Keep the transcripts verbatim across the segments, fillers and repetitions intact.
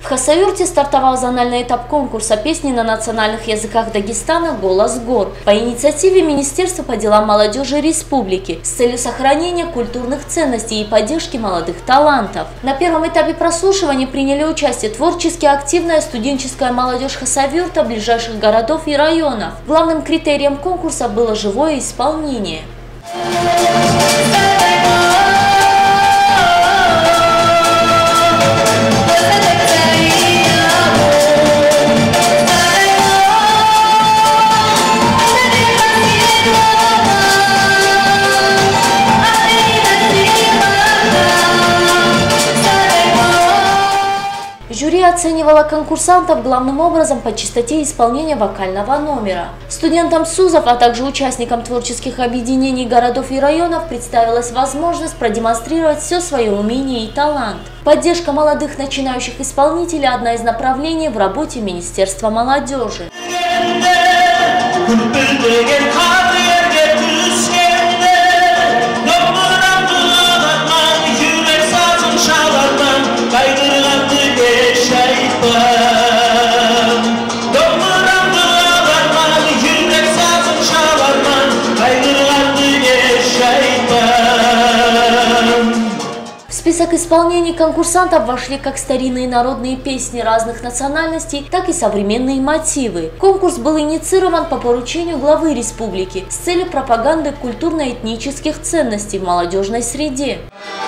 В Хасавюрте стартовал зональный этап конкурса песни на национальных языках Дагестана «Голос гор» по инициативе Министерства по делам молодежи республики с целью сохранения культурных ценностей и поддержки молодых талантов. На первом этапе прослушивания приняли участие творчески активная студенческая молодежь Хасавюрта, ближайших городов и районов. Главным критерием конкурса было живое исполнение. Жюри оценивало конкурсантов главным образом по чистоте исполнения вокального номера. Студентам СУЗов, а также участникам творческих объединений городов и районов представилась возможность продемонстрировать все свое умение и талант. Поддержка молодых начинающих исполнителей – одна из направлений в работе Министерства молодежи. В список исполнений конкурсантов вошли как старинные народные песни разных национальностей, так и современные мотивы. Конкурс был инициирован по поручению главы республики с целью пропаганды культурно-этнических ценностей в молодежной среде.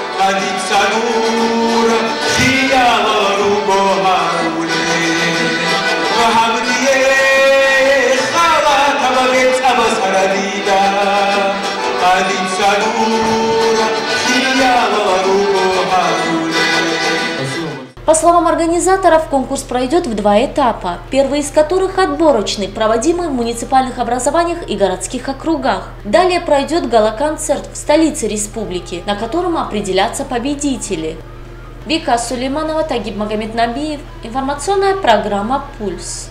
По словам организаторов, конкурс пройдет в два этапа, первый из которых отборочный, проводимый в муниципальных образованиях и городских округах. Далее пройдет гала-концерт в столице республики, на котором определятся победители. Вика Сулейманова, Тагиб Магомеднабиев. Информационная программа «Пульс».